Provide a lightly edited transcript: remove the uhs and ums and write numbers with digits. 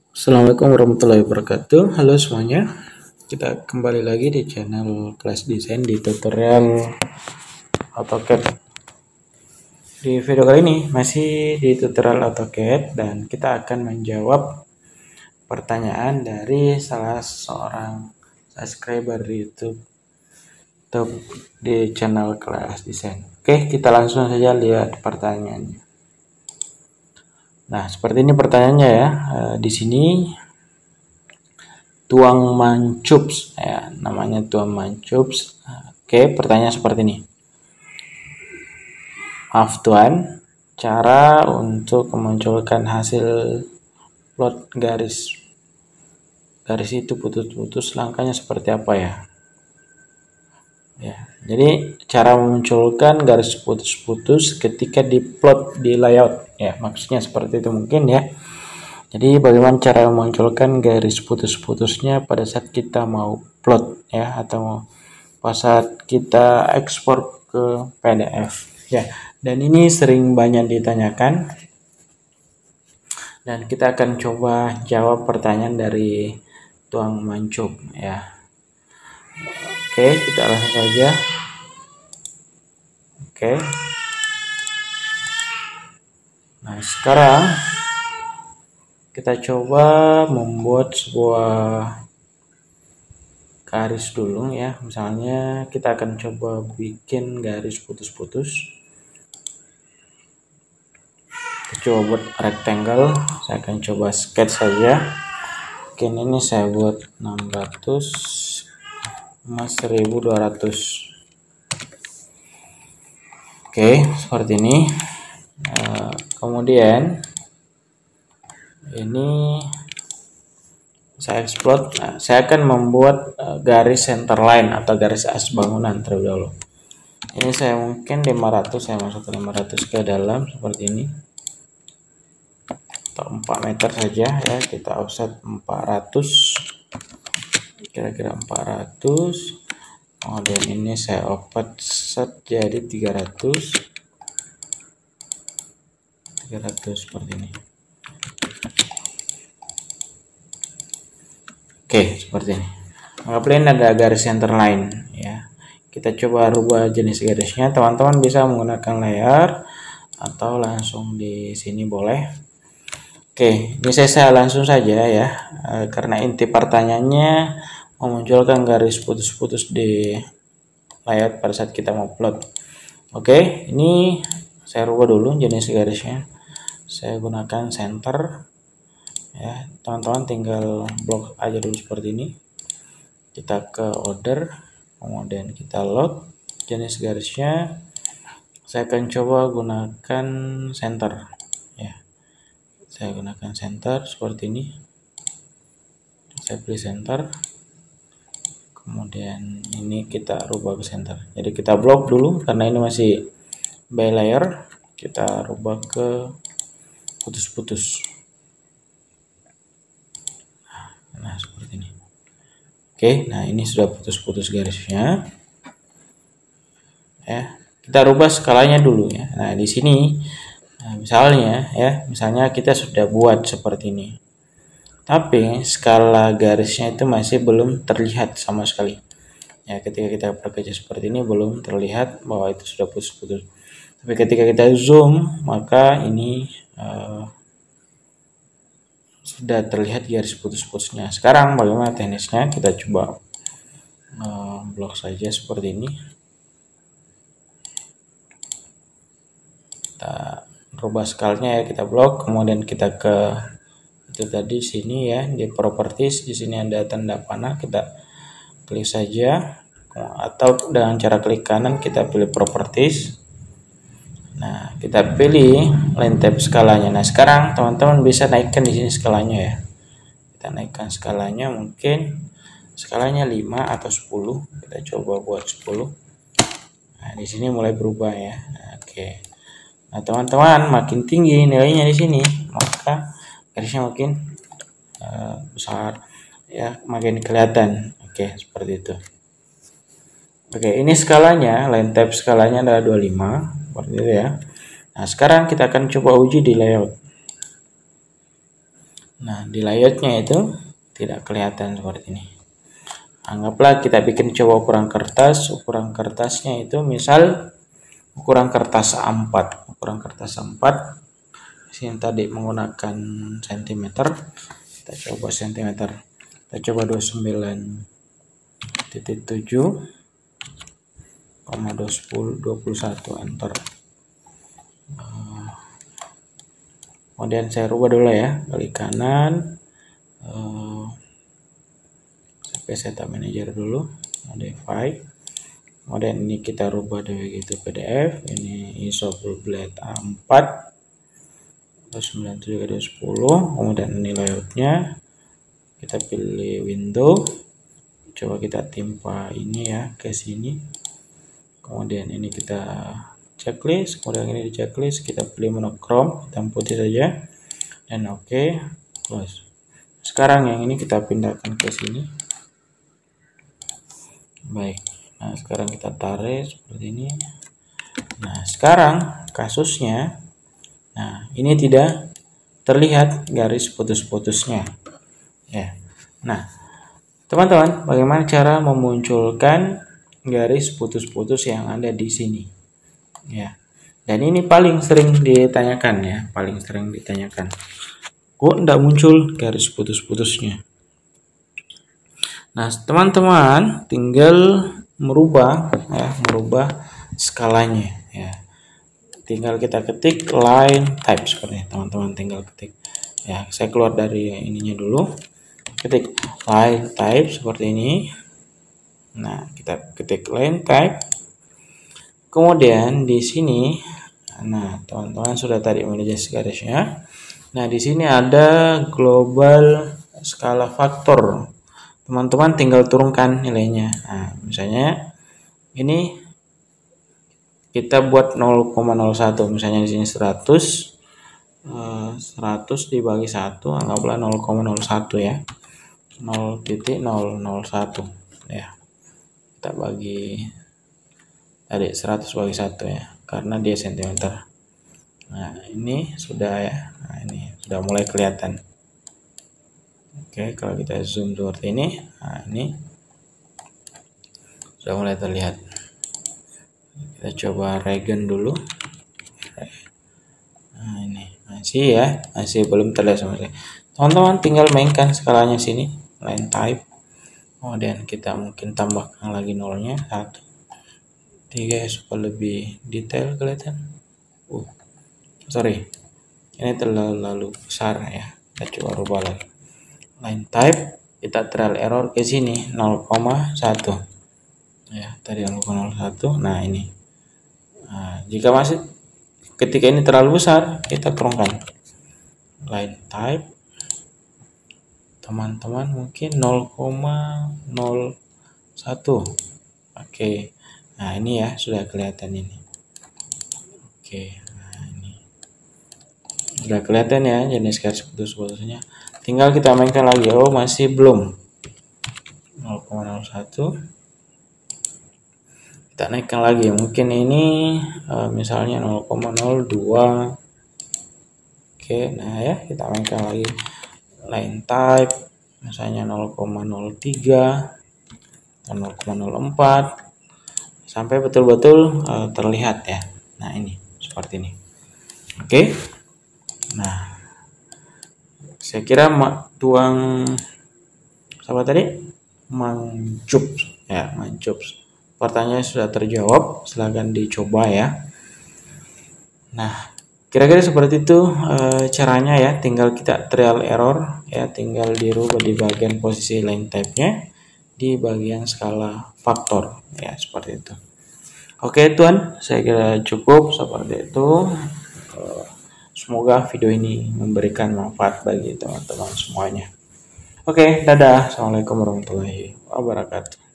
Assalamualaikum warahmatullahi wabarakatuh. Halo semuanya. Kita kembali lagi di channel Kelas Desain di tutorial AutoCAD. Di video kali ini masih di tutorial AutoCAD dan kita akan menjawab pertanyaan dari salah seorang subscriber di YouTube di channel Kelas Desain. Oke, kita langsung saja lihat pertanyaannya. Nah, seperti ini pertanyaannya ya. Di sini tuang mancups ya, namanya tuang mancups. Oke, pertanyaan seperti ini. Maaf Tuan, cara untuk memunculkan hasil plot garis itu putus-putus, langkahnya seperti apa ya? Ya, jadi cara memunculkan garis putus-putus ketika diplot di layout ya, maksudnya seperti itu mungkin ya. Jadi bagaimana cara memunculkan garis putus-putusnya pada saat kita mau plot ya, atau pada saat kita ekspor ke PDF ya. Dan ini sering banyak ditanyakan dan kita akan coba jawab pertanyaan dari tuang mancup ya. Oke, kita langsung saja. Oke. Nah, sekarang kita coba membuat sebuah garis dulu ya. Misalnya kita akan coba bikin garis putus-putus. Kita coba buat rectangle. Saya akan coba sketch saja. Mungkin ini saya buat 600 sama 1200. Oke, seperti ini. Kemudian ini saya explode. Nah, saya akan membuat garis center line atau garis as bangunan terlebih dahulu. Ini saya mungkin 500, saya masuk ke 500 ke dalam seperti ini, atau 4 meter saja ya. Kita offset 400, kira-kira 400. Kemudian ini saya offset jadi 300 seperti ini. Oke, seperti ini. Anggaplah ini ada garis center line ya. Kita coba rubah jenis garisnya. Teman-teman bisa menggunakan layer atau langsung di sini boleh. Oke, ini saya langsung saja ya, karena inti pertanyaannya memunculkan garis putus-putus di layout pada saat kita mau plot. Oke, ini saya rubah dulu jenis garisnya. Saya gunakan center ya. Teman-teman tinggal blok aja dulu seperti ini. Kita ke order, kemudian kita load jenis garisnya. Saya akan coba gunakan center ya. Saya gunakan center seperti ini. Saya pilih center. Kemudian ini kita rubah ke center. Jadi kita blok dulu karena ini masih by layer. Kita rubah ke putus-putus. Nah, seperti ini. Oke, nah ini sudah putus-putus garisnya. Ya, kita rubah skalanya dulu ya. Nah, di sini misalnya kita sudah buat seperti ini. Tapi skala garisnya itu masih belum terlihat sama sekali. Ya, ketika kita bekerja seperti ini belum terlihat bahwa itu sudah putus-putus. Tapi ketika kita zoom, maka ini sudah terlihat garis putus-putusnya. Sekarang bagaimana teknisnya? Kita coba blok saja seperti ini. Kita rubah skalanya ya, kita blok, kemudian kita ke itu tadi sini ya, di properties. Di sini ada tanda panah, kita klik saja, atau dengan cara klik kanan kita pilih properties. Nah, kita pilih line type skalanya. Nah, sekarang teman-teman bisa naikkan di sini skalanya ya. Kita naikkan skalanya, mungkin skalanya 5 atau 10. Kita coba buat 10. Nah, di sini mulai berubah ya. Nah, oke. Nah, teman-teman, makin tinggi nilainya di sini, maka garisnya makin besar ya, makin kelihatan. Oke, seperti itu. Oke, ini skalanya, line type skalanya adalah 25, seperti itu ya. Nah, sekarang kita akan coba uji di layout. Nah, di layoutnya itu tidak kelihatan seperti ini. Anggaplah kita bikin coba ukuran kertas. Ukuran kertasnya itu misal ukuran kertas A4. Ukuran kertas A4. Sini tadi menggunakan cm. Kita coba cm. Kita coba 29.7,21 enter. Kemudian saya rubah dulu ya, klik kanan, sampai setup manager dulu, modify. Kemudian ini kita rubah begitu PDF, ini ISO full blade A4 97 10. Kemudian ini layoutnya, kita pilih window, coba kita timpa ini ya ke sini. Kemudian ini kita checklist, kemudian ini di checklist kita pilih monochrome hitam putih saja dan oke, close. Sekarang yang ini kita pindahkan ke sini. Baik, nah sekarang kita tarik seperti ini. Nah sekarang kasusnya, nah ini tidak terlihat garis putus-putusnya ya. Nah teman-teman, bagaimana cara memunculkan garis putus-putus yang ada di sini ya? Dan ini paling sering ditanyakan ya, paling sering ditanyakan, kok enggak muncul garis putus-putusnya? Nah teman-teman tinggal merubah ya, merubah skalanya ya. Tinggal kita ketik line type seperti ini, teman-teman tinggal ketik ya. Saya keluar dari ininya dulu, ketik line type seperti ini. Nah kita ketik line type, kemudian di sini, nah teman-teman sudah tadi menadjust garisnya. Nah di sini ada global skala faktor, teman-teman tinggal turunkan nilainya. Nah misalnya ini kita buat 0,01, misalnya di sini 100 dibagi 1, anggaplah 0,01 ya, 0,001 ya. Kita bagi tadi 100 bagi 1 ya, karena dia cm. Nah ini sudah ya, nah ini sudah mulai kelihatan. Oke, kalau kita zoom seperti ini, nah ini sudah mulai terlihat. Kita coba regen dulu. Nah ini masih ya, masih belum terlihat sama sekali. Teman-teman tinggal mainkan skalanya sini, line type. Kemudian kita mungkin tambahkan lagi nolnya 1, 3 supaya lebih detail kelihatan. Sorry, ini terlalu besar ya. Kita coba rubah lagi. Line type, kita trial error ke sini 0,1 ya, tadi 0,01. Nah ini, nah, jika masih ketika ini terlalu besar, kita turunkan line type, teman-teman mungkin 0,01. Oke, nah ini ya sudah kelihatan ini. Oke, nah ini sudah kelihatan ya jenis garis putus-putusnya. Tinggal kita mainkan lagi. Oh masih belum 0,01. Kita naikkan lagi, mungkin ini misalnya 0,02. Oke, nah ya kita mainkan lagi line type, misalnya 0,03 atau 0,04 sampai betul-betul terlihat ya. Nah ini seperti ini. Oke, nah saya kira tuang apa tadi, Mancup ya, Mancup. Pertanyaan sudah terjawab, silahkan dicoba ya. Nah, kira-kira seperti itu caranya ya. Tinggal kita trial error ya, tinggal dirubah di bagian posisi line type-nya, di bagian skala faktor ya, seperti itu. Oke Tuan, saya kira cukup seperti itu. Semoga video ini memberikan manfaat bagi teman-teman semuanya. Oke, dadah. Assalamualaikum warahmatullahi wabarakatuh.